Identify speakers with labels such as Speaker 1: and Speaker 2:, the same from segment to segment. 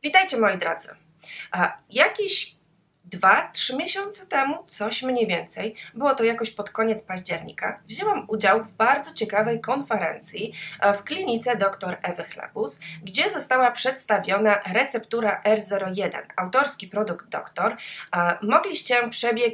Speaker 1: Witajcie moi drodzy. Jakieś 2-3 miesiące temu, coś mniej więcej, było to jakoś pod koniec października, wzięłam udział w bardzo ciekawej konferencji w klinice dr Ewy Chlebus, gdzie została przedstawiona receptura R01, autorski produkt doktor. Mogliście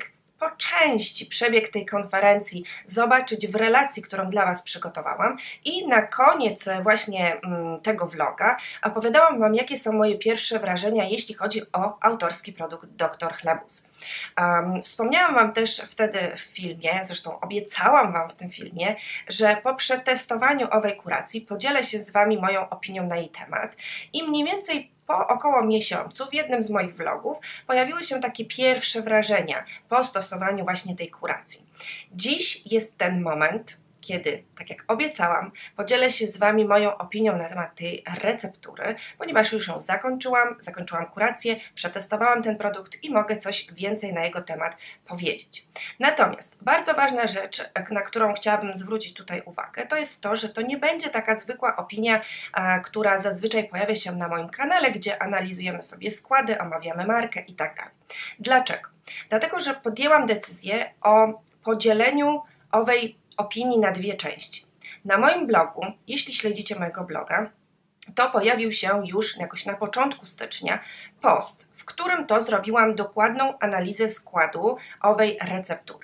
Speaker 1: po części przebieg tej konferencji zobaczyć w relacji, którą dla Was przygotowałam, i na koniec właśnie tego vloga opowiadałam Wam, jakie są moje pierwsze wrażenia, jeśli chodzi o autorski produkt dr Chlebus. Wspomniałam Wam też wtedy w filmie, zresztą obiecałam Wam w tym filmie, że po przetestowaniu owej kuracji podzielę się z Wami moją opinią na jej temat i mniej więcej po około miesiącu w jednym z moich vlogów pojawiły się takie pierwsze wrażenia po stosowaniu właśnie tej kuracji. Dziś jest ten moment, kiedy, tak jak obiecałam, podzielę się z Wami moją opinią na temat tej receptury, ponieważ już ją zakończyłam kurację, przetestowałam ten produkt i mogę coś więcej na jego temat powiedzieć. Natomiast bardzo ważna rzecz, na którą chciałabym zwrócić tutaj uwagę, to jest to, że to nie będzie taka zwykła opinia, która zazwyczaj pojawia się na moim kanale, gdzie analizujemy sobie składy, omawiamy markę i tak dalej. Dlaczego? Dlatego, że podjęłam decyzję o podzieleniu owej opinii na dwie części. Na moim blogu, jeśli śledzicie mojego bloga, to pojawił się już jakoś na początku stycznia post, w którym to zrobiłam dokładną analizę składu owej receptury.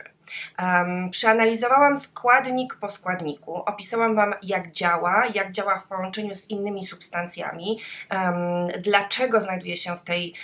Speaker 1: Przeanalizowałam składnik po składniku, opisałam Wam, jak działa w połączeniu z innymi substancjami, dlaczego znajduje się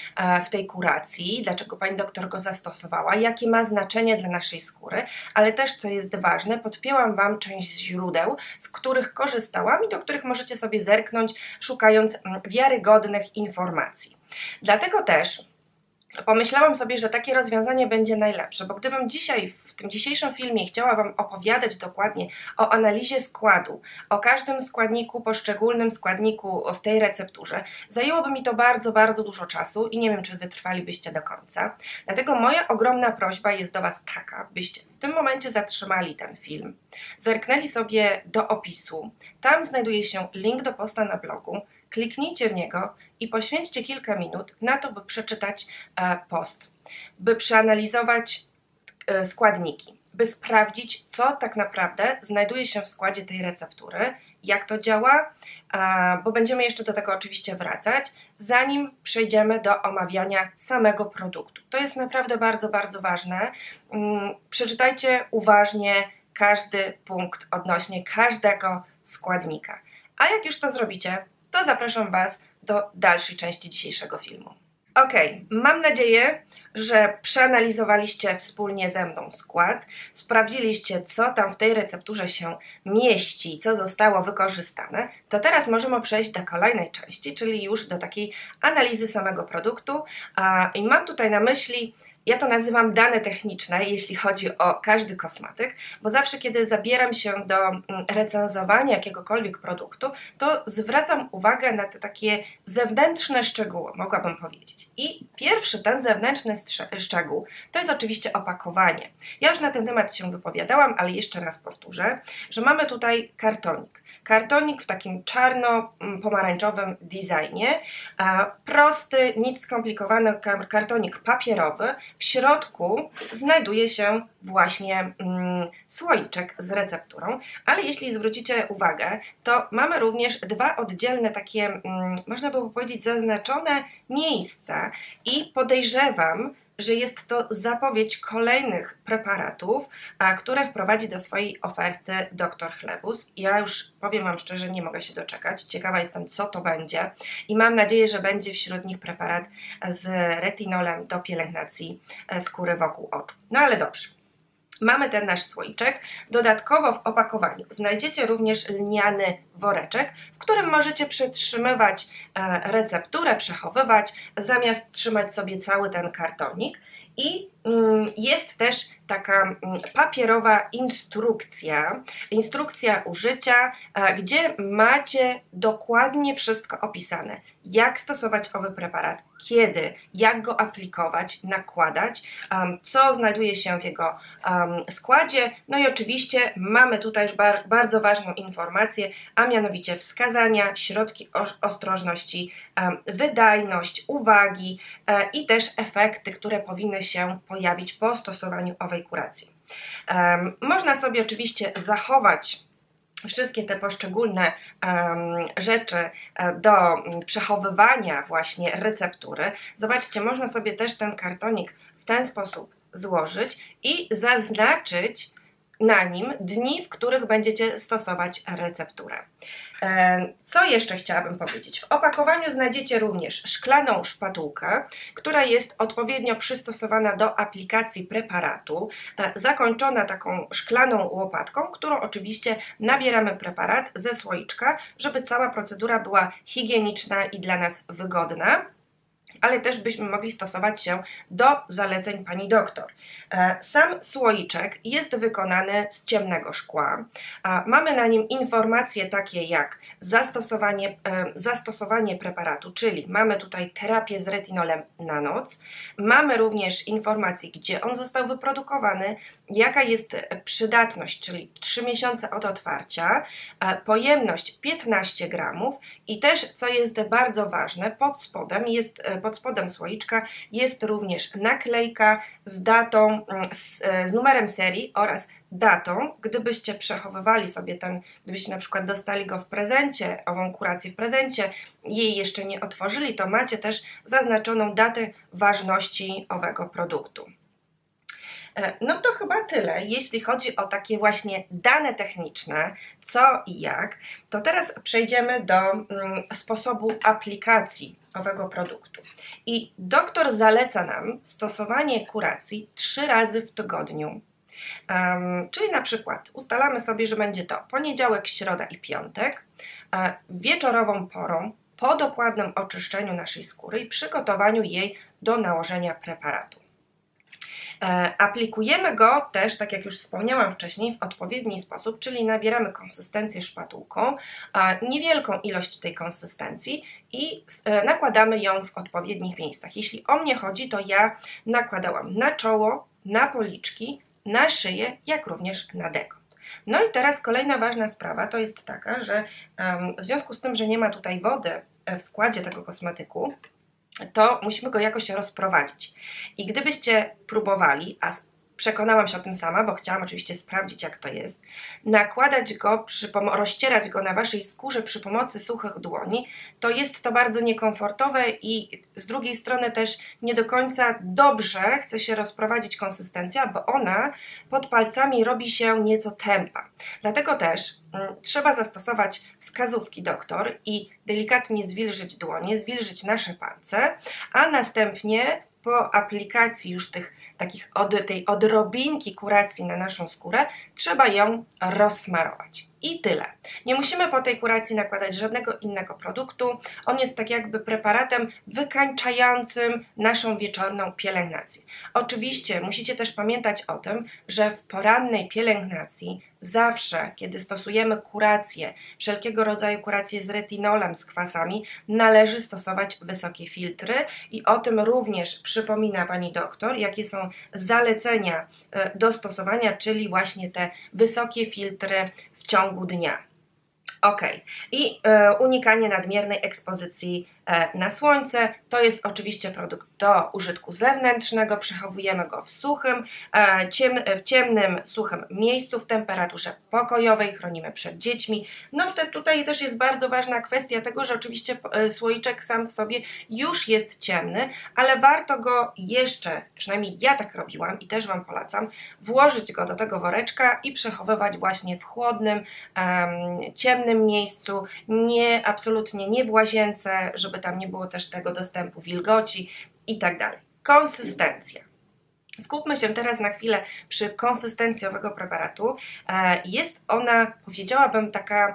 Speaker 1: w tej kuracji, dlaczego Pani doktor go zastosowała, jakie ma znaczenie dla naszej skóry, ale też, co jest ważne, podpięłam Wam część źródeł, z których korzystałam i do których możecie sobie zerknąć, szukając wiarygodnych informacji. Dlatego też pomyślałam sobie, że takie rozwiązanie będzie najlepsze, bo gdybym dzisiaj, w tym dzisiejszym filmie chciała Wam opowiadać dokładnie o analizie składu, o każdym składniku, poszczególnym składniku w tej recepturze, zajęłoby mi to bardzo, bardzo dużo czasu i nie wiem, czy wytrwalibyście do końca. Dlatego moja ogromna prośba jest do Was taka, byście w tym momencie zatrzymali ten film, zerknęli sobie do opisu, tam znajduje się link do posta na blogu, kliknijcie w niego i poświęćcie kilka minut na to, by przeczytać post, by przeanalizować składniki, by sprawdzić, co tak naprawdę znajduje się w składzie tej receptury, jak to działa, bo będziemy jeszcze do tego oczywiście wracać, zanim przejdziemy do omawiania samego produktu. To jest naprawdę bardzo, bardzo ważne. Przeczytajcie uważnie każdy punkt odnośnie każdego składnika. A jak już to zrobicie, to zapraszam Was do dalszej części dzisiejszego filmu. Ok, mam nadzieję, że przeanalizowaliście wspólnie ze mną skład, sprawdziliście, co tam w tej recepturze się mieści, co zostało wykorzystane. To teraz możemy przejść do kolejnej części, czyli już do takiej analizy samego produktu. I mam tutaj na myśli, ja to nazywam dane techniczne, jeśli chodzi o każdy kosmetyk, bo zawsze, kiedy zabieram się do recenzowania jakiegokolwiek produktu, to zwracam uwagę na te takie zewnętrzne szczegóły, mogłabym powiedzieć. I pierwszy ten zewnętrzny szczegół to jest oczywiście opakowanie. Ja już na ten temat się wypowiadałam, ale jeszcze raz powtórzę, że mamy tutaj kartonik. Kartonik w takim czarno-pomarańczowym designie, prosty, nic skomplikowanego kartonik papierowy. W środku znajduje się właśnie słoiczek z recepturą, ale jeśli zwrócicie uwagę, to mamy również dwa oddzielne takie, można by powiedzieć, zaznaczone miejsca i podejrzewam, że jest to zapowiedź kolejnych preparatów, które wprowadzi do swojej oferty dr Chlebus. Ja już powiem Wam szczerze, nie mogę się doczekać. Ciekawa jestem, co to będzie i mam nadzieję, że będzie wśród nich preparat z retinolem do pielęgnacji skóry wokół oczu. No ale dobrze. Mamy ten nasz słoiczek. Dodatkowo w opakowaniu znajdziecie również lniany woreczek, w którym możecie przetrzymywać recepturę, przechowywać, zamiast trzymać sobie cały ten kartonik. I jest też taka papierowa instrukcja użycia, gdzie macie dokładnie wszystko opisane. Jak stosować owy preparat, kiedy, jak go aplikować, nakładać, co znajduje się w jego składzie. No i oczywiście mamy tutaj już bardzo ważną informację, a mianowicie wskazania, środki ostrożności, wydajność, uwagi i też efekty, które powinny się pojawić po stosowaniu owej kuracji. Można sobie oczywiście zachować wszystkie te poszczególne rzeczy do przechowywania właśnie receptury. Zobaczcie, można sobie też ten kartonik w ten sposób złożyć i zaznaczyć na nim dni, w których będziecie stosować recepturę. Co jeszcze chciałabym powiedzieć? W opakowaniu znajdziecie również szklaną szpatułkę, która jest odpowiednio przystosowana do aplikacji preparatu, zakończona taką szklaną łopatką, którą oczywiście nabieramy preparat ze słoiczka, żeby cała procedura była higieniczna i dla nas wygodna, ale też byśmy mogli stosować się do zaleceń pani doktor. Sam słoiczek jest wykonany z ciemnego szkła. Mamy na nim informacje takie jak zastosowanie preparatu, czyli mamy tutaj terapię z retinolem na noc. Mamy również informacje, gdzie on został wyprodukowany, jaka jest przydatność, czyli 3 miesiące od otwarcia, pojemność 15 gramów i też, co jest bardzo ważne, pod spodem słoiczka jest również naklejka z datą, z numerem serii oraz datą. Gdybyście przechowywali sobie gdybyście na przykład dostali go w prezencie, ową kurację w prezencie i jej jeszcze nie otworzyli, to macie też zaznaczoną datę ważności owego produktu. No to chyba tyle, jeśli chodzi o takie właśnie dane techniczne, co i jak. To teraz przejdziemy do sposobu aplikacji owego produktu. I doktor zaleca nam stosowanie kuracji 3 razy w tygodniu. Czyli na przykład ustalamy sobie, że będzie to poniedziałek, środa i piątek, wieczorową porą, po dokładnym oczyszczeniu naszej skóry i przygotowaniu jej do nałożenia preparatu. Aplikujemy go też, tak jak już wspomniałam wcześniej, w odpowiedni sposób, czyli nabieramy konsystencję szpatułką, niewielką ilość tej konsystencji i nakładamy ją w odpowiednich miejscach. Jeśli o mnie chodzi, to ja nakładałam na czoło, na policzki, na szyję, jak również na dekont. No i teraz kolejna ważna sprawa to jest taka, że w związku z tym, że nie ma tutaj wody w składzie tego kosmetyku, to musimy go jakoś rozprowadzić. I gdybyście próbowali, a przekonałam się o tym sama, bo chciałam oczywiście sprawdzić, jak to jest, nakładać go, rozcierać go na waszej skórze przy pomocy suchych dłoni, to jest to bardzo niekomfortowe i z drugiej strony też nie do końca dobrze chce się rozprowadzić konsystencja, bo ona pod palcami robi się nieco tępa. Dlatego też trzeba zastosować wskazówki doktor i delikatnie zwilżyć dłonie, zwilżyć nasze palce, a następnie po aplikacji już tej odrobinki kuracji na naszą skórę trzeba ją rozsmarować. I tyle. Nie musimy po tej kuracji nakładać żadnego innego produktu. On jest tak jakby preparatem wykańczającym naszą wieczorną pielęgnację. Oczywiście musicie też pamiętać o tym, że w porannej pielęgnacji zawsze, kiedy stosujemy kurację, wszelkiego rodzaju kuracje z retinolem, z kwasami, należy stosować wysokie filtry i o tym również przypomina pani doktor, jakie są zalecenia do stosowania, czyli właśnie te wysokie filtry w ciągu dnia. Ok. I unikanie nadmiernej ekspozycji na słońce. To jest oczywiście produkt do użytku zewnętrznego. Przechowujemy go w ciemnym, suchym miejscu w temperaturze pokojowej. Chronimy przed dziećmi. No tutaj też jest bardzo ważna kwestia tego, że oczywiście słoiczek sam w sobie już jest ciemny, ale warto go jeszcze, przynajmniej ja tak robiłam i też Wam polecam, włożyć go do tego woreczka i przechowywać właśnie w chłodnym, ciemnym miejscu, absolutnie nie w łazience, żeby tam nie było też tego dostępu wilgoci i tak dalej. Konsystencja. Skupmy się teraz na chwilę przy konsystencji owego preparatu. Jest ona, powiedziałabym, taka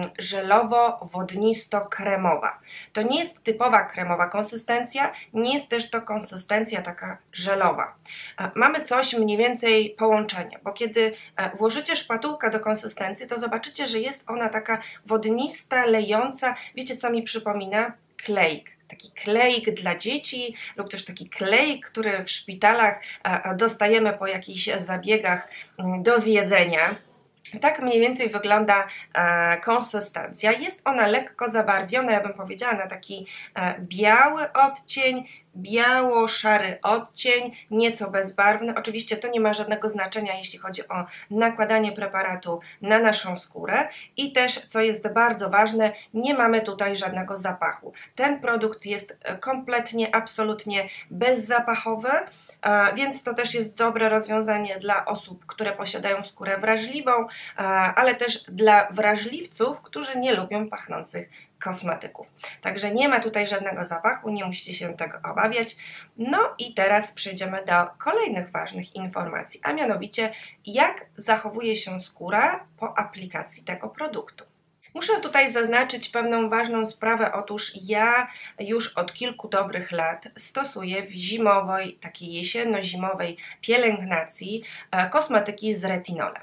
Speaker 1: żelowo-wodnisto-kremowa. To nie jest typowa kremowa konsystencja, nie jest też to konsystencja taka żelowa. Mamy coś mniej więcej połączenia, bo kiedy włożycie szpatułkę do konsystencji, to zobaczycie, że jest ona taka wodnista, lejąca. Wiecie, co mi przypomina? Kleik. Taki kleik dla dzieci lub też taki kleik, który w szpitalach dostajemy po jakichś zabiegach do zjedzenia. Tak mniej więcej wygląda konsystencja. Jest ona lekko zabarwiona, ja bym powiedziała, na taki biały odcień, biało-szary odcień, nieco bezbarwny. Oczywiście to nie ma żadnego znaczenia, jeśli chodzi o nakładanie preparatu na naszą skórę i też, co jest bardzo ważne, nie mamy tutaj żadnego zapachu. Ten produkt jest kompletnie, absolutnie bezzapachowy, więc to też jest dobre rozwiązanie dla osób, które posiadają skórę wrażliwą, ale też dla wrażliwców, którzy nie lubią pachnących kosmetyków. Także nie ma tutaj żadnego zapachu, nie musicie się tego obawiać. No i teraz przejdziemy do kolejnych ważnych informacji, a mianowicie jak zachowuje się skóra po aplikacji tego produktu. Muszę tutaj zaznaczyć pewną ważną sprawę. Otóż ja już od kilku dobrych lat stosuję w zimowej, takiej jesienno-zimowej pielęgnacji kosmetyki z retinolem.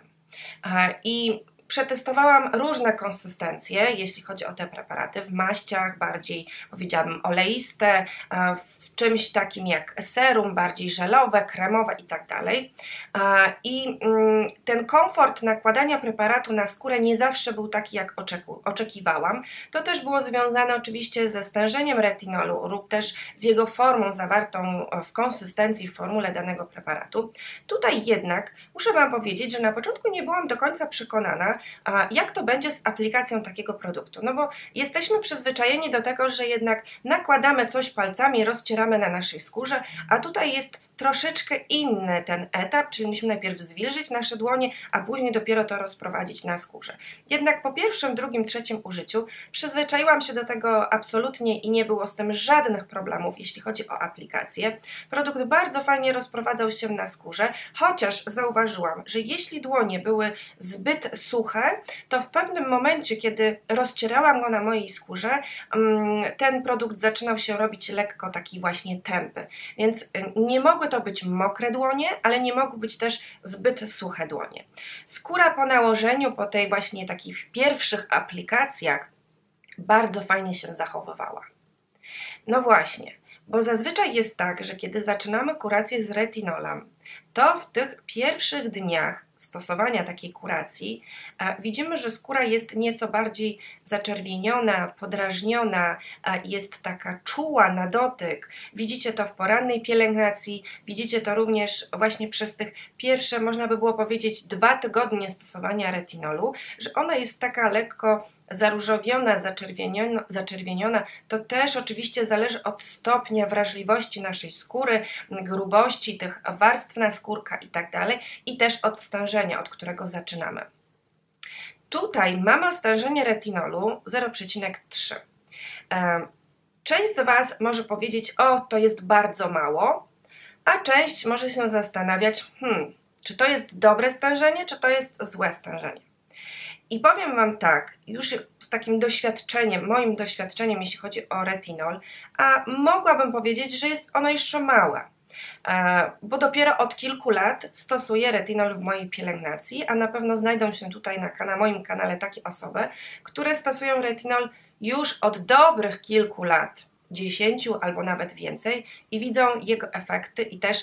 Speaker 1: I przetestowałam różne konsystencje, jeśli chodzi o te preparaty, w maściach bardziej, powiedziałabym, oleiste, w czymś takim jak serum, bardziej żelowe, kremowe i tak dalej. I ten komfort nakładania preparatu na skórę nie zawsze był taki, jak oczekiwałam. To też było związane oczywiście ze stężeniem retinolu lub też z jego formą zawartą w konsystencji, w formule danego preparatu. Tutaj jednak muszę Wam powiedzieć, że na początku nie byłam do końca przekonana, jak to będzie z aplikacją takiego produktu. No bo jesteśmy przyzwyczajeni do tego, że jednak nakładamy coś palcami, rozcieramy na naszej skórze, a tutaj jest troszeczkę inny ten etap, czyli musimy najpierw zwilżyć nasze dłonie, a później dopiero to rozprowadzić na skórze. Jednak po pierwszym, drugim, trzecim użyciu przyzwyczaiłam się do tego absolutnie i nie było z tym żadnych problemów, jeśli chodzi o aplikację. Produkt bardzo fajnie rozprowadzał się na skórze, chociaż zauważyłam, że jeśli dłonie były zbyt suche, to w pewnym momencie, kiedy rozcierałam go na mojej skórze, ten produkt zaczynał się robić lekko taki właśnie tępy, więc nie mogły to być mokre dłonie, ale nie mogły być też zbyt suche dłonie. Skóra po nałożeniu, po tej właśnie takich pierwszych aplikacjach bardzo fajnie się zachowywała. No właśnie, bo zazwyczaj jest tak, że kiedy zaczynamy kurację z retinolem, to w tych pierwszych dniach stosowania takiej kuracji widzimy, że skóra jest nieco bardziej zaczerwieniona, podrażniona, jest taka czuła na dotyk. Widzicie to w porannej pielęgnacji, widzicie to również właśnie przez tych pierwsze, można by było powiedzieć, 2 tygodnie stosowania retinolu, że ona jest taka lekko zaróżowiona, zaczerwieniona. To też oczywiście zależy od stopnia wrażliwości naszej skóry, grubości tych warstw naskórka i tak dalej, i też od stężenia, od którego zaczynamy. Tutaj mamy stężenie retinolu 0,3. Część z Was może powiedzieć, o, to jest bardzo mało, a część może się zastanawiać, czy to jest dobre stężenie, czy to jest złe stężenie. I powiem Wam tak, już z takim doświadczeniem, moim doświadczeniem, jeśli chodzi o retinol, a mogłabym powiedzieć, że jest ono jeszcze małe, bo dopiero od kilku lat stosuję retinol w mojej pielęgnacji, a na pewno znajdą się tutaj na moim kanale takie osoby, które stosują retinol już od dobrych kilku lat, 10 albo nawet więcej, i widzą jego efekty i też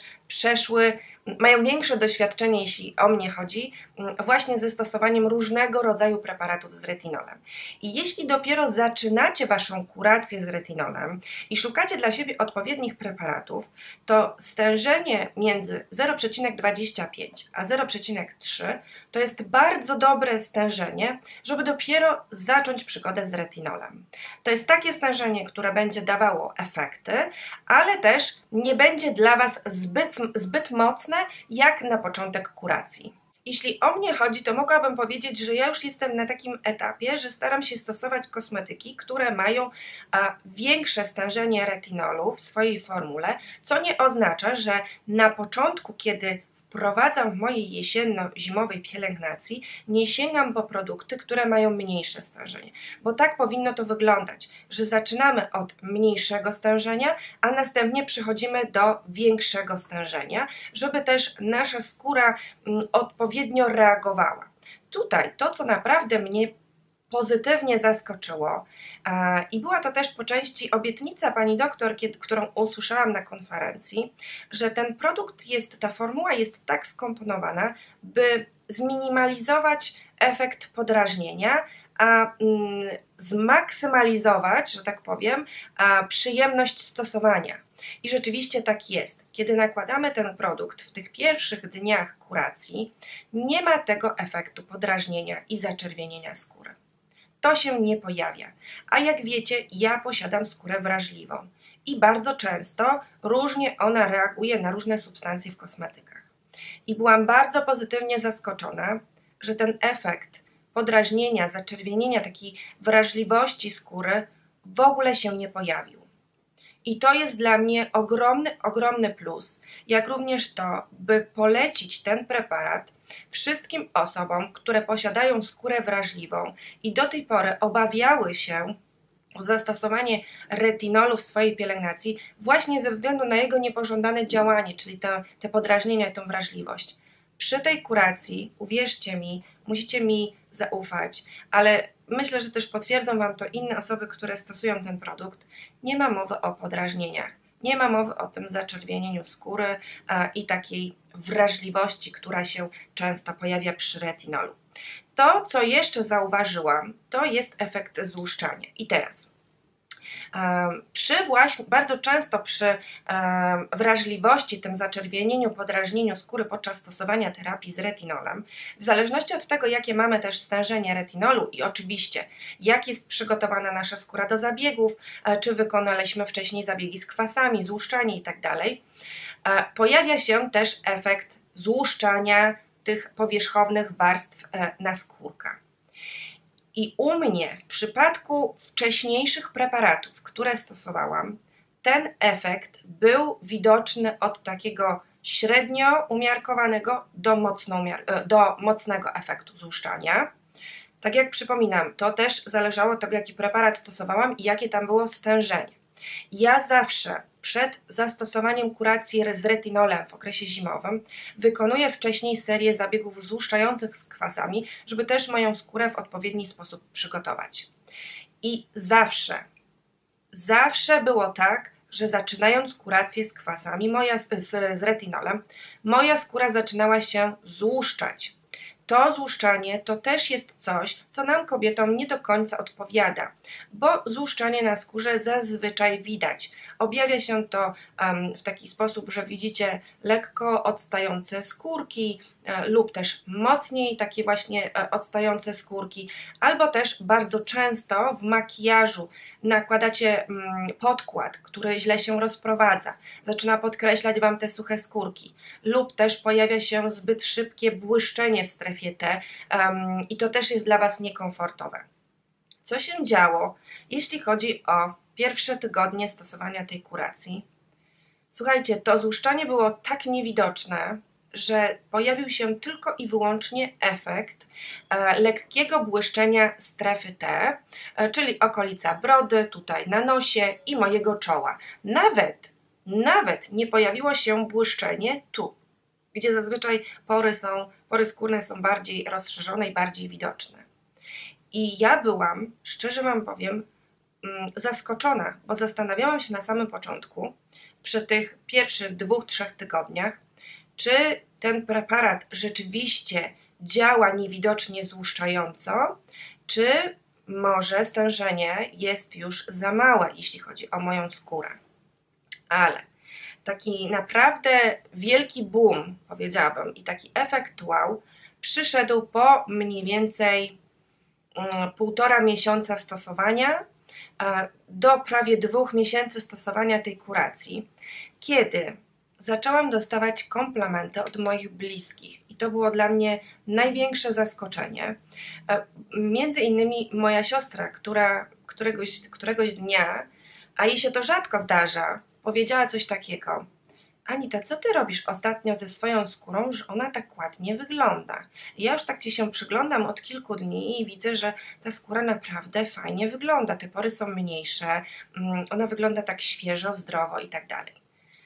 Speaker 1: mają większe doświadczenie, jeśli o mnie chodzi, właśnie ze stosowaniem różnego rodzaju preparatów z retinolem. I jeśli dopiero zaczynacie Waszą kurację z retinolem i szukacie dla siebie odpowiednich preparatów, to stężenie między 0,25 a 0,3 to jest bardzo dobre stężenie, żeby dopiero zacząć przygodę z retinolem. To jest takie stężenie, które będzie dawało efekty, ale też nie będzie dla Was zbyt mocne jak na początek kuracji. Jeśli o mnie chodzi, to mogłabym powiedzieć, że ja już jestem na takim etapie, że staram się stosować kosmetyki, które mają większe stężenie retinolu w swojej formule, co nie oznacza, że na początku, kiedy wprowadzam w mojej jesienno-zimowej pielęgnacji, nie sięgam po produkty, które mają mniejsze stężenie, bo tak powinno to wyglądać, że zaczynamy od mniejszego stężenia, a następnie przechodzimy do większego stężenia, żeby też nasza skóra odpowiednio reagowała. Tutaj to, co naprawdę mnie pozytywnie zaskoczyło i była to też po części obietnica pani doktor, którą usłyszałam na konferencji, że ten produkt ta formuła jest tak skomponowana, by zminimalizować efekt podrażnienia, a zmaksymalizować, że tak powiem, przyjemność stosowania. I rzeczywiście tak jest. Kiedy nakładamy ten produkt w tych pierwszych dniach kuracji, nie ma tego efektu podrażnienia i zaczerwienienia skóry. To się nie pojawia. A jak wiecie, ja posiadam skórę wrażliwą i bardzo często różnie ona reaguje na różne substancje w kosmetykach. I byłam bardzo pozytywnie zaskoczona, że ten efekt podrażnienia, zaczerwienienia, takiej wrażliwości skóry w ogóle się nie pojawił. I to jest dla mnie ogromny, ogromny plus, jak również to, by polecić ten preparat wszystkim osobom, które posiadają skórę wrażliwą i do tej pory obawiały się o zastosowanie retinolu w swojej pielęgnacji właśnie ze względu na jego niepożądane działanie, czyli te podrażnienia i tą wrażliwość. Przy tej kuracji, uwierzcie mi, musicie mi zaufać, ale myślę, że też potwierdzą Wam to inne osoby, które stosują ten produkt, nie ma mowy o podrażnieniach. Nie ma mowy o tym zaczerwienieniu skóry i takiej wrażliwości, która się często pojawia przy retinolu. To, co jeszcze zauważyłam, to jest efekt złuszczania. I teraz, bardzo często przy wrażliwości, tym zaczerwienieniu, podrażnieniu skóry podczas stosowania terapii z retinolem, w zależności od tego, jakie mamy też stężenie retinolu i oczywiście jak jest przygotowana nasza skóra do zabiegów, czy wykonaliśmy wcześniej zabiegi z kwasami, złuszczanie itd., pojawia się też efekt złuszczania tych powierzchownych warstw naskórka. I u mnie w przypadku wcześniejszych preparatów, które stosowałam, ten efekt był widoczny od takiego średnio umiarkowanego do mocnego efektu złuszczania. Tak jak przypominam, to też zależało od tego, jaki preparat stosowałam i jakie tam było stężenie. Ja zawsze przed zastosowaniem kuracji z retinolem w okresie zimowym wykonuję wcześniej serię zabiegów złuszczających z kwasami, żeby też moją skórę w odpowiedni sposób przygotować. I zawsze było tak, że zaczynając kurację z kwasami, z retinolem, moja skóra zaczynała się złuszczać. To złuszczanie to też jest coś, co nam kobietom nie do końca odpowiada, bo złuszczanie na skórze zazwyczaj widać. Objawia się to w taki sposób, że widzicie lekko odstające skórki lub też mocniej takie właśnie odstające skórki, albo też bardzo często w makijażu nakładacie podkład, który źle się rozprowadza, zaczyna podkreślać Wam te suche skórki, lub też pojawia się zbyt szybkie błyszczenie w strefie T i to też jest dla Was niekomfortowe. Co się działo, jeśli chodzi o pierwsze tygodnie stosowania tej kuracji? Słuchajcie, to złuszczanie było tak niewidoczne, że pojawił się tylko i wyłącznie efekt lekkiego błyszczenia strefy T, czyli okolica brody, tutaj na nosie i mojego czoła. Nawet nie pojawiło się błyszczenie tu, gdzie zazwyczaj pory skórne są bardziej rozszerzone i bardziej widoczne. I ja byłam, szczerze Wam powiem, zaskoczona, bo zastanawiałam się na samym początku, przy tych pierwszych 2-3 tygodniach, czy ten preparat rzeczywiście działa niewidocznie złuszczająco, czy może stężenie jest już za małe, jeśli chodzi o moją skórę. Ale taki naprawdę wielki boom, powiedziałabym, i taki efekt wow przyszedł po mniej więcej 1,5 miesiąca stosowania do prawie 2 miesięcy stosowania tej kuracji, kiedy zaczęłam dostawać komplementy od moich bliskich i to było dla mnie największe zaskoczenie. Między innymi moja siostra, która któregoś dnia, a jej się to rzadko zdarza, powiedziała coś takiego: Anita, co ty robisz ostatnio ze swoją skórą, że ona tak ładnie wygląda? Ja już tak ci się przyglądam od kilku dni i widzę, że ta skóra naprawdę fajnie wygląda. Te pory są mniejsze, ona wygląda tak świeżo, zdrowo i tak dalej.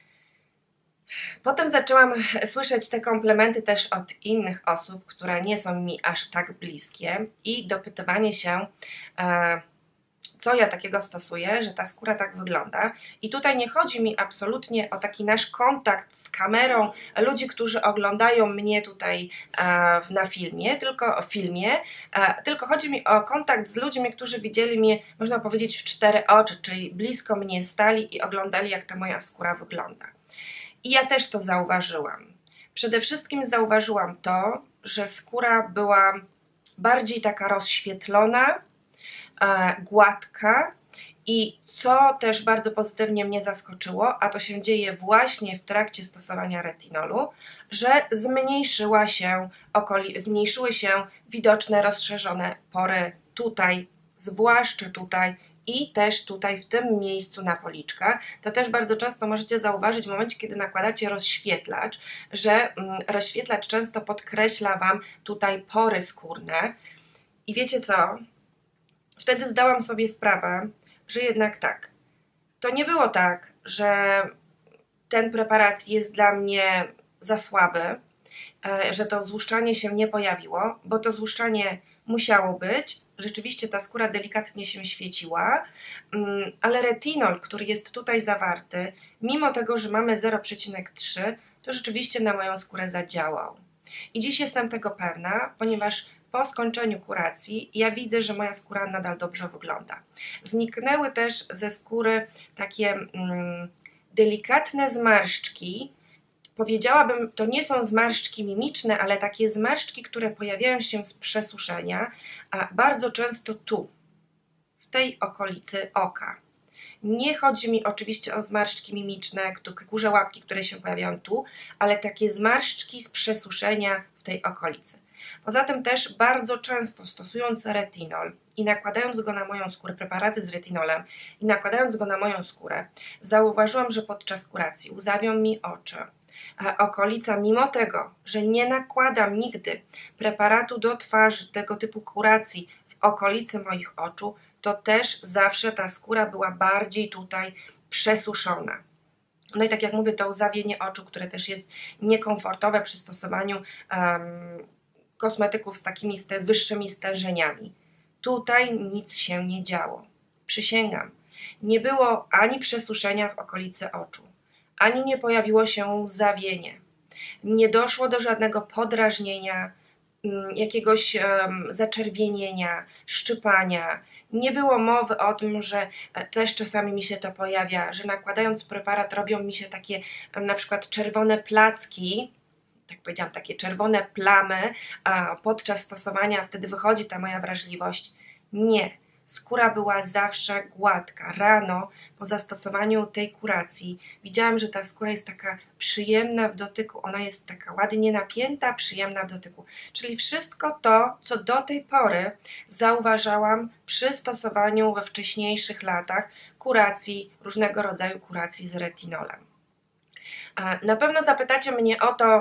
Speaker 1: Potem zaczęłam słyszeć te komplementy też od innych osób, które nie są mi aż tak bliskie, i dopytywanie się, co ja takiego stosuję, że ta skóra tak wygląda. I tutaj nie chodzi mi absolutnie o taki nasz kontakt z kamerą, ludzi, którzy oglądają mnie tutaj na filmie, tylko chodzi mi o kontakt z ludźmi, którzy widzieli mnie, można powiedzieć, w cztery oczy, czyli blisko mnie stali i oglądali, jak ta moja skóra wygląda. I ja też to zauważyłam. Przede wszystkim zauważyłam to, że skóra była bardziej taka rozświetlona, gładka, i co też bardzo pozytywnie mnie zaskoczyło, a to się dzieje właśnie w trakcie stosowania retinolu, że zmniejszyły się widoczne, rozszerzone pory tutaj, zwłaszcza tutaj, i też tutaj w tym miejscu na policzkach. To też bardzo często możecie zauważyć w momencie, kiedy nakładacie rozświetlacz, że rozświetlacz często podkreśla Wam tutaj pory skórne. I wiecie co? Wtedy zdałam sobie sprawę, że jednak tak, to nie było tak, że ten preparat jest dla mnie za słaby, że to złuszczanie się nie pojawiło, bo to złuszczanie musiało być, rzeczywiście ta skóra delikatnie się świeciła, ale retinol, który jest tutaj zawarty, mimo tego, że mamy 0,3, to rzeczywiście na moją skórę zadziałał. I dziś jestem tego pewna, ponieważ po skończeniu kuracji ja widzę, że moja skóra nadal dobrze wygląda. Zniknęły też ze skóry takie delikatne zmarszczki. Powiedziałabym, to nie są zmarszczki mimiczne, ale takie zmarszczki, które pojawiają się z przesuszenia, a bardzo często tu, w tej okolicy oka. Nie chodzi mi oczywiście o zmarszczki mimiczne, kurze łapki, które się pojawiają tu, ale takie zmarszczki z przesuszenia w tej okolicy. Poza tym też bardzo często, stosując retinol i nakładając go na moją skórę, preparaty z retinolem, i nakładając go na moją skórę, zauważyłam, że podczas kuracji łzawią mi oczy. Okolica, mimo tego, że nie nakładam nigdy preparatu do twarzy, tego typu kuracji w okolicy moich oczu, to też zawsze ta skóra była bardziej tutaj przesuszona. No i tak jak mówię, to łzawienie oczu, które też jest niekomfortowe przy stosowaniu kosmetyków z takimi wyższymi stężeniami. Tutaj nic się nie działo. Przysięgam. Nie było ani przesuszenia w okolicy oczu, ani nie pojawiło się łzawienie. Nie doszło do żadnego podrażnienia, jakiegoś zaczerwienienia, szczypania. Nie było mowy o tym, że też czasami mi się to pojawia, że nakładając preparat robią mi się takie na przykład czerwone placki, tak powiedziałam, takie czerwone plamy podczas stosowania, wtedy wychodzi ta moja wrażliwość. Nie. Skóra była zawsze gładka. Rano po zastosowaniu tej kuracji widziałam, że ta skóra jest taka przyjemna w dotyku. Ona jest taka ładnie napięta, przyjemna w dotyku. Czyli wszystko to, co do tej pory zauważałam przy stosowaniu we wcześniejszych latach kuracji, różnego rodzaju kuracji z retinolem. Na pewno zapytacie mnie o to,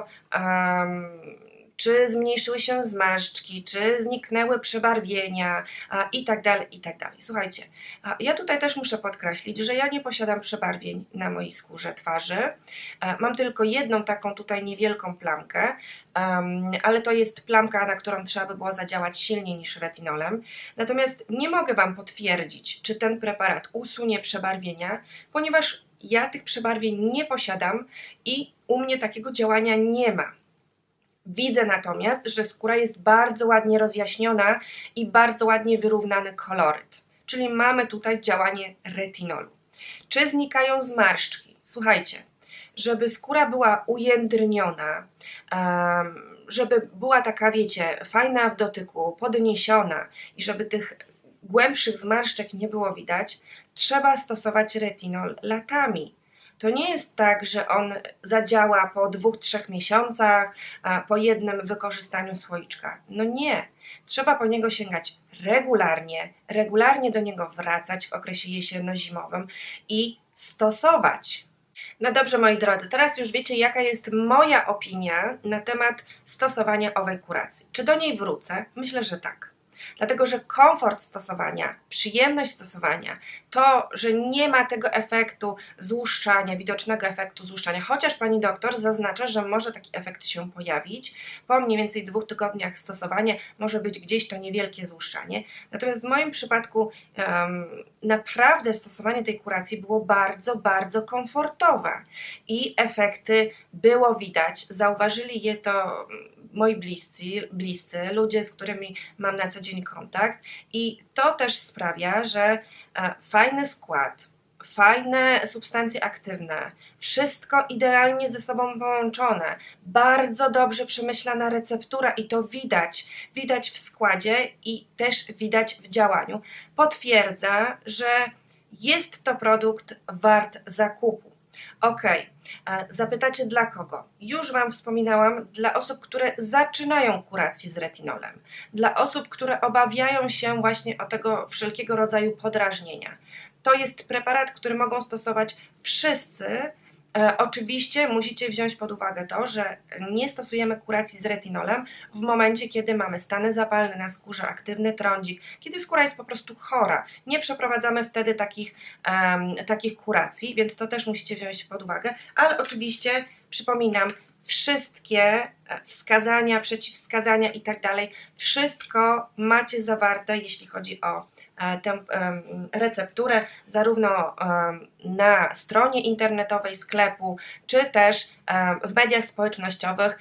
Speaker 1: czy zmniejszyły się zmarszczki, czy zniknęły przebarwienia i tak dalej, i tak dalej. Słuchajcie, ja tutaj też muszę podkreślić, że ja nie posiadam przebarwień na mojej skórze twarzy. Mam tylko jedną taką tutaj niewielką plamkę, ale to jest plamka, na którą trzeba by było zadziałać silniej niż retinolem. Natomiast nie mogę Wam potwierdzić, czy ten preparat usunie przebarwienia, ponieważ ja tych przebarwień nie posiadam i u mnie takiego działania nie ma. Widzę natomiast, że skóra jest bardzo ładnie rozjaśniona i bardzo ładnie wyrównany koloryt. Czyli mamy tutaj działanie retinolu. Czy znikają zmarszczki? Słuchajcie, żeby skóra była ujędrniona, żeby była taka, wiecie, fajna w dotyku, podniesiona i żeby tych głębszych zmarszczek nie było widać, trzeba stosować retinol latami. To nie jest tak, że on zadziała po 2-3 miesiącach, po jednym wykorzystaniu słoiczka. No nie. Trzeba po niego sięgać regularnie do niego wracać w okresie jesienno-zimowym i stosować. No dobrze, moi drodzy, teraz już wiecie, jaka jest moja opinia na temat stosowania owej kuracji. Czy do niej wrócę? Myślę, że tak. Dlatego, że komfort stosowania, przyjemność stosowania, to, że nie ma tego efektu złuszczania, widocznego efektu złuszczania, chociaż pani doktor zaznacza, że może taki efekt się pojawić, po mniej więcej 2 tygodniach stosowania może być gdzieś to niewielkie złuszczanie. Natomiast w moim przypadku naprawdę stosowanie tej kuracji było bardzo komfortowe i efekty było widać, zauważyli je to moi bliscy, ludzie, z którymi mam na co dzień kontakt i to też sprawia, że fajny skład, fajne substancje aktywne, wszystko idealnie ze sobą połączone, bardzo dobrze przemyślana receptura i to widać w składzie i też widać w działaniu, potwierdza, że jest to produkt wart zakupu. Ok, zapytacie dla kogo? Już Wam wspominałam, dla osób, które zaczynają kurację z retinolem, dla osób, które obawiają się właśnie o tego wszelkiego rodzaju podrażnienia. To jest preparat, który mogą stosować wszyscy. Oczywiście musicie wziąć pod uwagę to, że nie stosujemy kuracji z retinolem w momencie, kiedy mamy stany zapalne na skórze, aktywny trądzik, kiedy skóra jest po prostu chora. Nie przeprowadzamy wtedy takich kuracji, więc to też musicie wziąć pod uwagę, ale oczywiście przypominam, wszystkie wskazania, przeciwwskazania i tak dalej, wszystko macie zawarte, jeśli chodzi o tę recepturę, zarówno na stronie internetowej sklepu, czy też w mediach społecznościowych,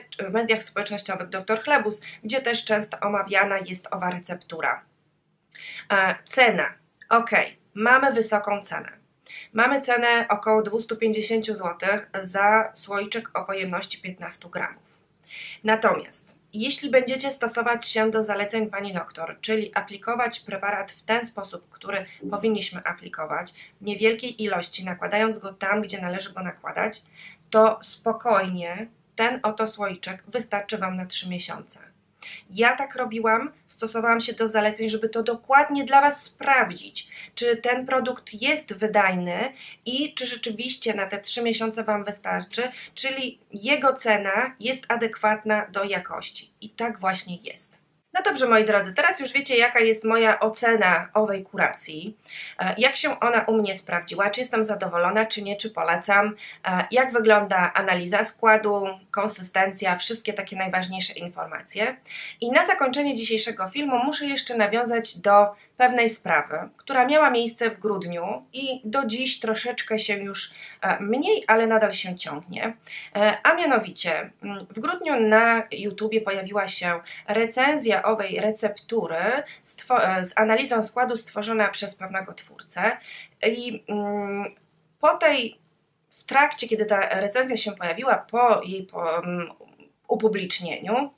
Speaker 1: Dr. Chlebus, gdzie też często omawiana jest owa receptura. Cena. Ok, mamy wysoką cenę. Mamy cenę około 250 zł za słoiczek o pojemności 15 gramów. Natomiast jeśli będziecie stosować się do zaleceń pani doktor, czyli aplikować preparat w ten sposób, który powinniśmy aplikować, w niewielkiej ilości, nakładając go tam, gdzie należy go nakładać, to spokojnie ten oto słoiczek wystarczy Wam na 3 miesiące. Ja tak robiłam, stosowałam się do zaleceń, żeby to dokładnie dla Was sprawdzić, czy ten produkt jest wydajny i czy rzeczywiście na te 3 miesiące Wam wystarczy, czyli jego cena jest adekwatna do jakości. I tak właśnie jest. No dobrze, moi drodzy, teraz już wiecie, jaka jest moja ocena owej kuracji, jak się ona u mnie sprawdziła, czy jestem zadowolona, czy nie, czy polecam, jak wygląda analiza składu, konsystencja, wszystkie takie najważniejsze informacje. I na zakończenie dzisiejszego filmu muszę jeszcze nawiązać do pewnej sprawy, która miała miejsce w grudniu i do dziś troszeczkę się już mniej, ale nadal się ciągnie. A mianowicie w grudniu na YouTubie pojawiła się recenzja owej receptury z analizą składu stworzona przez pewnego twórcę i w trakcie, kiedy ta recenzja się pojawiła, po jej upublicznieniu,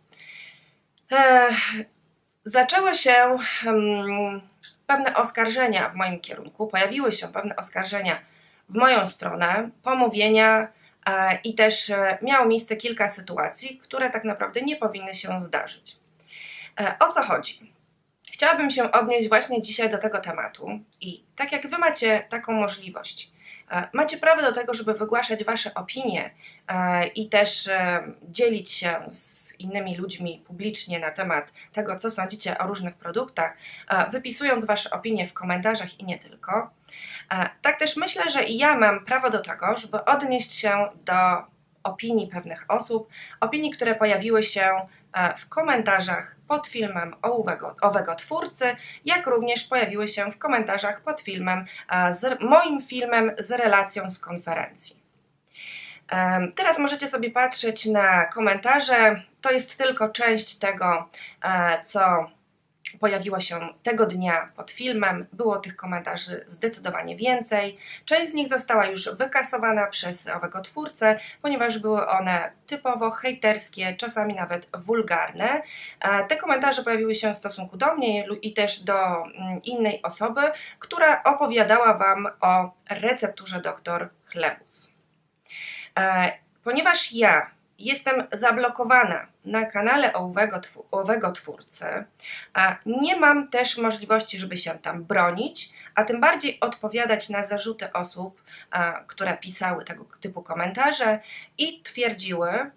Speaker 1: zaczęły się pewne oskarżenia w moim kierunku, pojawiły się pewne oskarżenia w moją stronę, pomówienia i też miało miejsce kilka sytuacji, które tak naprawdę nie powinny się zdarzyć. O co chodzi? Chciałabym się odnieść właśnie dzisiaj do tego tematu i tak jak Wy macie taką możliwość, macie prawo do tego, żeby wygłaszać Wasze opinie i też dzielić się z innymi ludźmi publicznie na temat tego, co sądzicie o różnych produktach, wypisując Wasze opinie w komentarzach i nie tylko. Tak też myślę, że i ja mam prawo do tego, żeby odnieść się do opinii pewnych osób, opinii, które pojawiły się w komentarzach pod filmem owego twórcy, jak również pojawiły się w komentarzach pod filmem, moim filmem z relacją z konferencji. Teraz możecie sobie patrzeć na komentarze, to jest tylko część tego, co pojawiło się tego dnia pod filmem, było tych komentarzy zdecydowanie więcej. Część z nich została już wykasowana przez owego twórcę, ponieważ były one typowo hejterskie, czasami nawet wulgarne. Te komentarze pojawiły się w stosunku do mnie i też do innej osoby, która opowiadała Wam o recepturze Dr. Chlebus. Ponieważ ja jestem zablokowana na kanale owego twórcy, nie mam też możliwości, żeby się tam bronić, a tym bardziej odpowiadać na zarzuty osób, które pisały tego typu komentarze i twierdziły,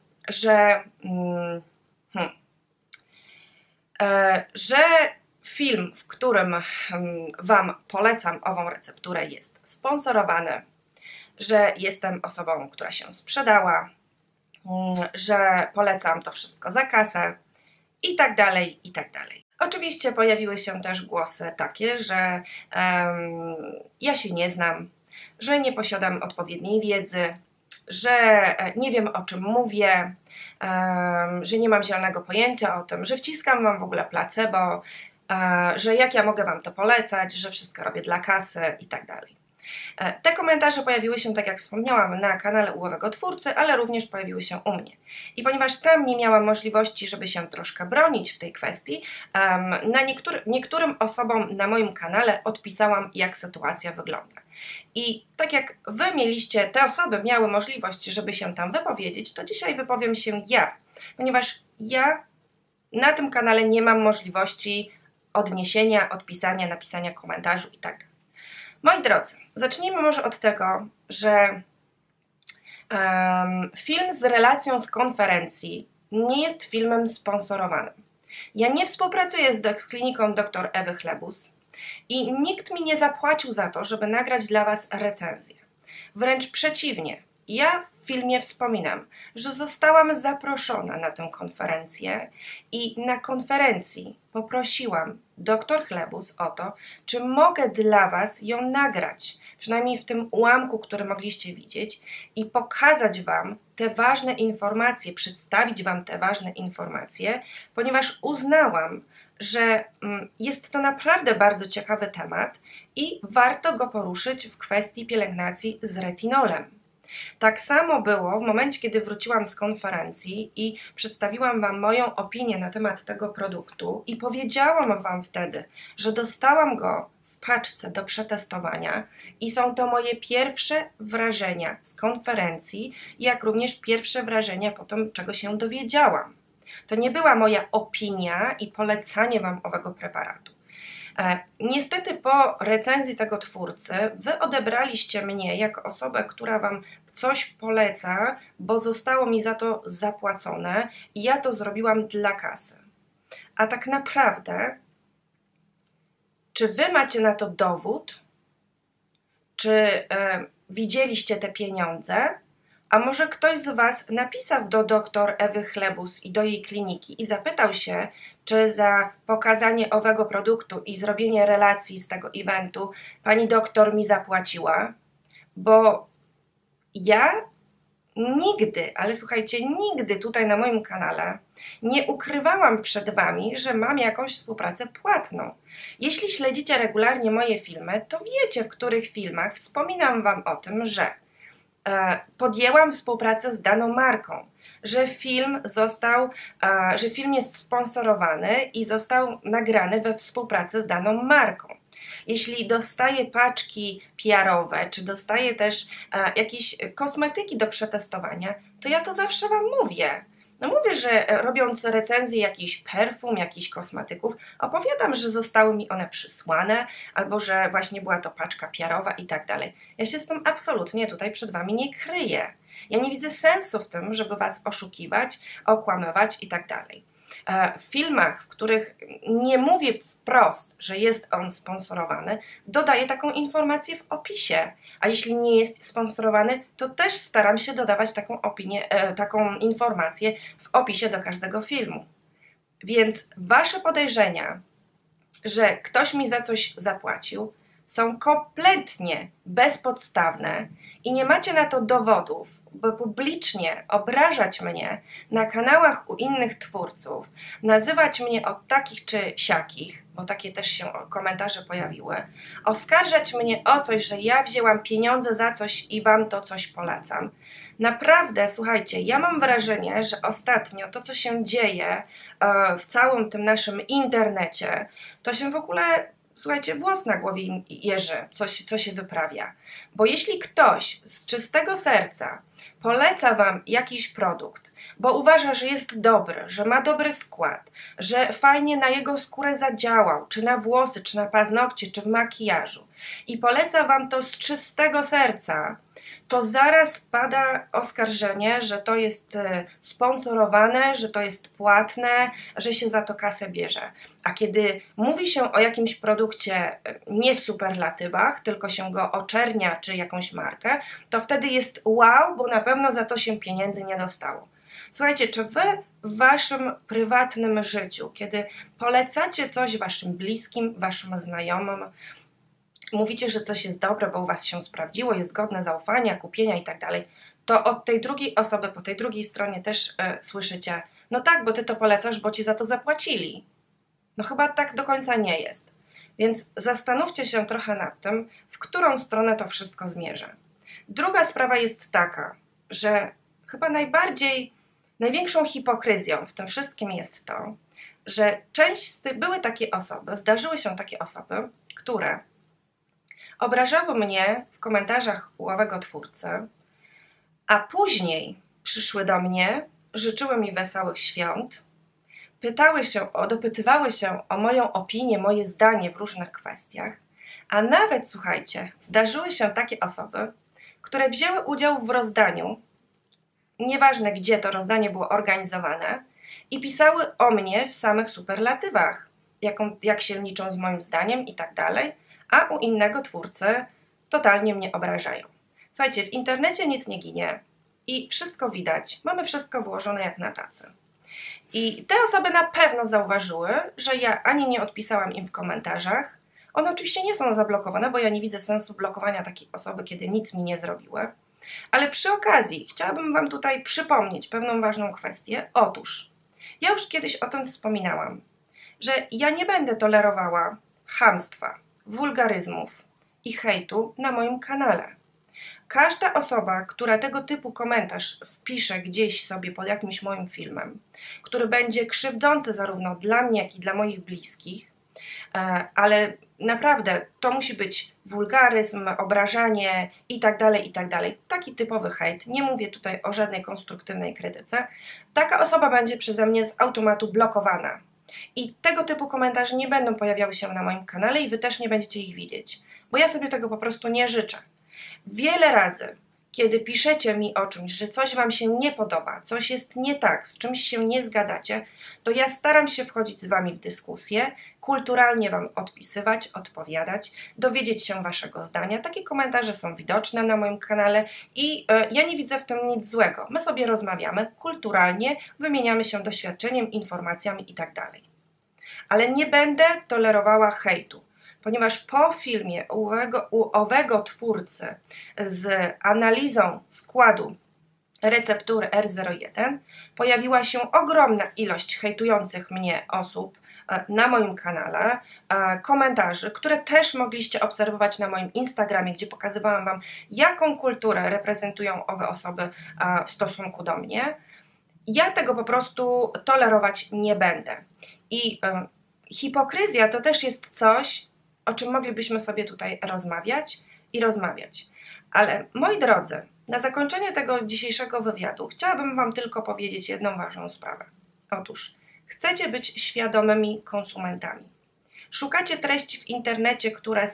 Speaker 1: że film, w którym Wam polecam ową recepturę, jest sponsorowany, że jestem osobą, która się sprzedała, że polecam to wszystko za kasę i tak dalej, i tak dalej. Oczywiście pojawiły się też głosy takie, że ja się nie znam, że nie posiadam odpowiedniej wiedzy, że nie wiem, o czym mówię, że nie mam zielonego pojęcia o tym, że wciskam Wam w ogóle placebo, że jak ja mogę Wam to polecać, że wszystko robię dla kasy i tak dalej. Te komentarze pojawiły się, tak jak wspomniałam, na kanale u owego twórcy, ale również pojawiły się u mnie. I ponieważ tam nie miałam możliwości, żeby się troszkę bronić w tej kwestii, niektórym osobom na moim kanale odpisałam, jak sytuacja wygląda. I tak jak Wy mieliście, te osoby miały możliwość, żeby się tam wypowiedzieć, to dzisiaj wypowiem się ja, ponieważ ja na tym kanale nie mam możliwości odniesienia, odpisania, napisania komentarzu i tak dalej. Moi drodzy, zacznijmy może od tego, że film z relacją z konferencji nie jest filmem sponsorowanym. Ja nie współpracuję z kliniką dr Ewy Chlebus i nikt mi nie zapłacił za to, żeby nagrać dla Was recenzję. Wręcz przeciwnie, ja w filmie wspominam, że zostałam zaproszona na tę konferencję i na konferencji poprosiłam dr Chlebus o to, czy mogę dla Was ją nagrać, przynajmniej w tym ułamku, który mogliście widzieć, i pokazać Wam te ważne informacje, przedstawić Wam te ważne informacje, ponieważ uznałam, że jest to naprawdę bardzo ciekawy temat i warto go poruszyć w kwestii pielęgnacji z retinolem. Tak samo było w momencie, kiedy wróciłam z konferencji i przedstawiłam Wam moją opinię na temat tego produktu i powiedziałam Wam wtedy, że dostałam go w paczce do przetestowania i są to moje pierwsze wrażenia z konferencji, jak również pierwsze wrażenia po tym, czego się dowiedziałam. To nie była moja opinia i polecanie Wam owego preparatu. Niestety po recenzji tego twórcy Wy odebraliście mnie jako osobę, która Wam coś poleca, bo zostało mi za to zapłacone i ja to zrobiłam dla kasy. A tak naprawdę, czy Wy macie na to dowód? Czy widzieliście te pieniądze? A może ktoś z Was napisał do dr Ewy Chlebus i do jej kliniki i zapytał się, czy za pokazanie owego produktu i zrobienie relacji z tego eventu pani doktor mi zapłaciła? Bo ja nigdy, ale słuchajcie, nigdy tutaj na moim kanale nie ukrywałam przed Wami, że mam jakąś współpracę płatną. Jeśli śledzicie regularnie moje filmy, to wiecie, w których filmach wspominam Wam o tym, że podjęłam współpracę z daną marką, że film jest sponsorowany i został nagrany we współpracy z daną marką. Jeśli dostaję paczki PR-owe, czy dostaję też jakieś kosmetyki do przetestowania, to ja to zawsze Wam mówię. No mówię, że robiąc recenzję jakichś perfum, jakichś kosmetyków, opowiadam, że zostały mi one przysłane, albo że właśnie była to paczka PR-owa i tak dalej. Ja się z tym absolutnie tutaj przed Wami nie kryję. Ja nie widzę sensu w tym, żeby Was oszukiwać, okłamywać i tak dalej. W filmach, w których nie mówię wprost, że jest on sponsorowany, dodaję taką informację w opisie, a jeśli nie jest sponsorowany, to też staram się dodawać taką informację w opisie do każdego filmu. Więc Wasze podejrzenia, że ktoś mi za coś zapłacił, są kompletnie bezpodstawne i nie macie na to dowodów, by publicznie obrażać mnie na kanałach u innych twórców, nazywać mnie od takich czy siakich, bo takie też się komentarze pojawiły, oskarżać mnie o coś, że ja wzięłam pieniądze za coś i Wam to coś polecam. Naprawdę, słuchajcie, ja mam wrażenie, że ostatnio to, co się dzieje w całym tym naszym internecie, to się w ogóle słuchajcie, włos na głowie im jeży, co się wyprawia. Bo jeśli ktoś z czystego serca poleca Wam jakiś produkt, bo uważa, że jest dobry, że ma dobry skład, że fajnie na jego skórę zadziałał, czy na włosy, czy na paznokcie, czy w makijażu i poleca Wam to z czystego serca, to zaraz pada oskarżenie, że to jest sponsorowane, że to jest płatne, że się za to kasę bierze. A kiedy mówi się o jakimś produkcie nie w superlatywach, tylko się go oczernia czy jakąś markę, to wtedy jest wow, bo na pewno za to się pieniędzy nie dostało. Słuchajcie, czy wy w waszym prywatnym życiu, kiedy polecacie coś waszym bliskim, waszym znajomym, mówicie, że coś jest dobre, bo u was się sprawdziło, jest godne zaufania, kupienia i tak dalej, to od tej drugiej osoby, po tej drugiej stronie też słyszycie, no tak, bo ty to polecasz, bo ci za to zapłacili. No chyba tak do końca nie jest. Więc zastanówcie się trochę nad tym, w którą stronę to wszystko zmierza. Druga sprawa jest taka, że chyba największą hipokryzją w tym wszystkim jest to, że były takie osoby, zdarzyły się takie osoby, które obrażały mnie w komentarzach u owego twórcy, a później przyszły do mnie, życzyły mi wesołych świąt, dopytywały się o moją opinię, moje zdanie w różnych kwestiach, a nawet, słuchajcie, zdarzyły się takie osoby, które wzięły udział w rozdaniu, nieważne gdzie to rozdanie było organizowane, i pisały o mnie w samych superlatywach, jak się liczą z moim zdaniem i tak dalej, a u innego twórcy totalnie mnie obrażają. Słuchajcie, w internecie nic nie ginie i wszystko widać, mamy wszystko włożone jak na tacy. I te osoby na pewno zauważyły, że ja ani nie odpisałam im w komentarzach. One oczywiście nie są zablokowane, bo ja nie widzę sensu blokowania takiej osoby, kiedy nic mi nie zrobiły. Ale przy okazji chciałabym Wam tutaj przypomnieć pewną ważną kwestię. Otóż, ja już kiedyś o tym wspominałam, że ja nie będę tolerowała chamstwa, wulgaryzmów i hejtu na moim kanale. Każda osoba, która tego typu komentarz wpisze gdzieś sobie pod jakimś moim filmem, który będzie krzywdzący zarówno dla mnie, jak i dla moich bliskich, ale naprawdę to musi być wulgaryzm, obrażanie i tak dalej, taki typowy hejt, nie mówię tutaj o żadnej konstruktywnej krytyce, taka osoba będzie przeze mnie z automatu blokowana. I tego typu komentarze nie będą pojawiały się na moim kanale i wy też nie będziecie ich widzieć, bo ja sobie tego po prostu nie życzę. Wiele razy, kiedy piszecie mi o czymś, że coś wam się nie podoba, coś jest nie tak, z czymś się nie zgadzacie, to ja staram się wchodzić z wami w dyskusję, kulturalnie wam odpisywać, odpowiadać, dowiedzieć się waszego zdania. Takie komentarze są widoczne na moim kanale i ja nie widzę w tym nic złego. My sobie rozmawiamy kulturalnie, wymieniamy się doświadczeniem, informacjami i tak dalej. Ale nie będę tolerowała hejtu, ponieważ po filmie u owego twórcy z analizą składu receptury R01 pojawiła się ogromna ilość hejtujących mnie osób na moim kanale, komentarzy, które też mogliście obserwować na moim Instagramie, gdzie pokazywałam wam, jaką kulturę reprezentują owe osoby w stosunku do mnie. Ja tego po prostu tolerować nie będę. I hipokryzja to też jest coś, o czym moglibyśmy sobie tutaj rozmawiać. Ale moi drodzy, na zakończenie tego dzisiejszego wywiadu chciałabym wam tylko powiedzieć jedną ważną sprawę. Otóż chcecie być świadomymi konsumentami. Szukacie treści w internecie,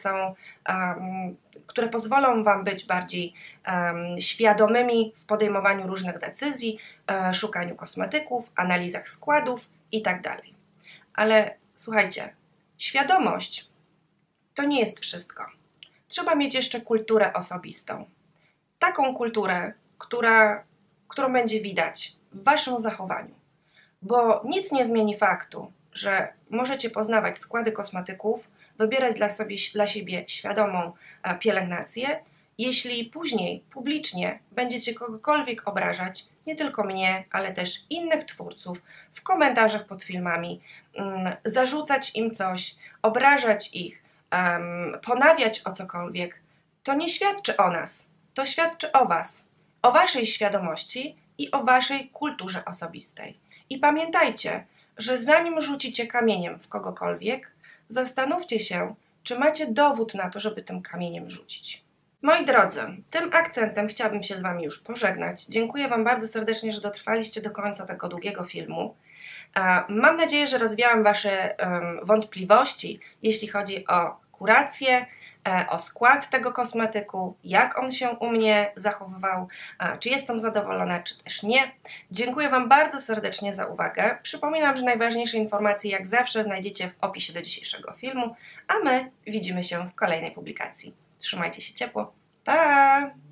Speaker 1: które pozwolą wam być bardziej świadomymi w podejmowaniu różnych decyzji, szukaniu kosmetyków, analizach składów itd. Ale słuchajcie, świadomość to nie jest wszystko. Trzeba mieć jeszcze kulturę osobistą. Taką kulturę, którą będzie widać w waszym zachowaniu. Bo nic nie zmieni faktu, że możecie poznawać składy kosmetyków, wybierać dla siebie świadomą pielęgnację, jeśli później publicznie będziecie kogokolwiek obrażać, nie tylko mnie, ale też innych twórców, w komentarzach pod filmami, zarzucać im coś, obrażać ich, ponawiać o cokolwiek, to nie świadczy o nas, to świadczy o was, o waszej świadomości i o waszej kulturze osobistej. I pamiętajcie, że zanim rzucicie kamieniem w kogokolwiek, zastanówcie się, Czy macie dowód na to, żeby tym kamieniem rzucić? Moi drodzy, tym akcentem chciałabym się z Wami już pożegnać. Dziękuję Wam bardzo serdecznie, że dotrwaliście do końca tego długiego filmu. Mam nadzieję, że rozwiałam Wasze wątpliwości, jeśli chodzi o kurację, o skład tego kosmetyku, jak on się u mnie zachowywał, czy jestem zadowolona, czy też nie. Dziękuję Wam bardzo serdecznie za uwagę. Przypominam, że najważniejsze informacje jak zawsze znajdziecie w opisie do dzisiejszego filmu, a my widzimy się w kolejnej publikacji. Trzymajcie się ciepło. Pa!